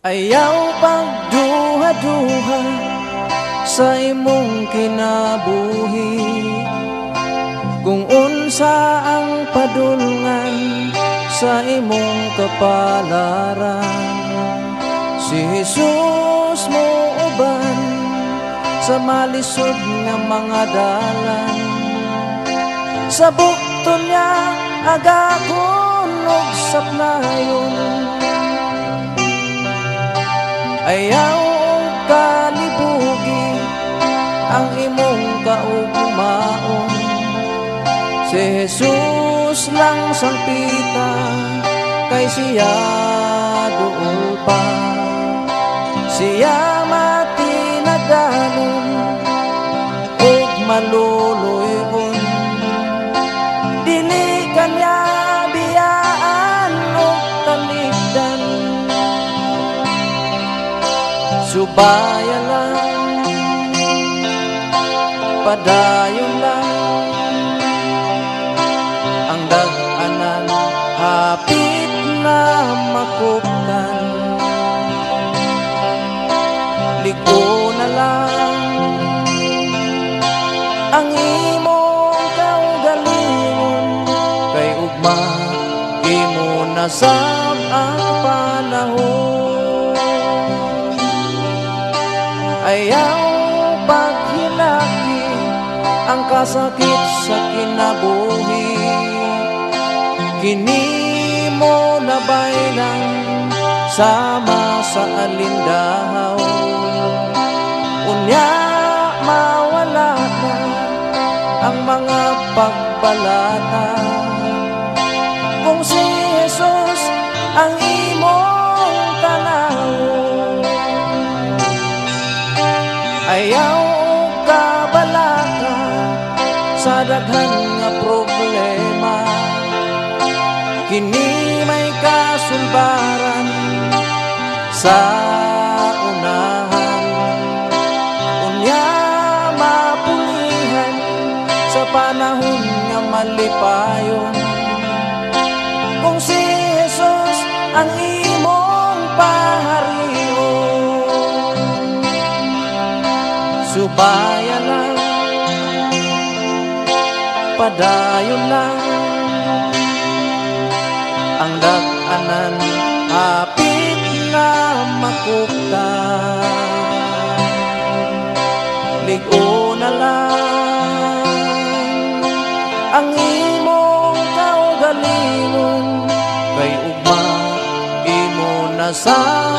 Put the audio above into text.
Ayaw pagduha-duha sa imong kinabuhi, kung unsa ang padulngan sa imong kapalaran. Si Jesus mo uban sa malisod nga mga dalan, sa bukton niya agakon og saplayon. Ayaw kalibugi ang imong kaugmaon, si Jesus lang sangpita kay siya duol pa. Siya matinadanon ug maluluyon, dili kanya biyaan ug kaligdan. Subaya lang, padayon lang, ang dag-anan hapit na makuptan. Liko na lang ang imong kaugalingon, kay ugma imo nasab ang panahon. Ayaw paghilaki ang kasakit sa kinabuhi, kini mo nabay lang sama sa alindahaw. Unya mawala na ang mga pagbalata, kung si Jesus ang imong tanawon. Ayaw kabalaka sa daghan nga problema, kini may kasulbaran sa unahan. Unya mapulihan sa panahon nga malipayon, kung si Jesus ang imong paharion. Subaya lang, padayon lang, ang dag-anan hapit na makuptan. Ligo na lang ang imong kaugalingon, kay ugma imo nasab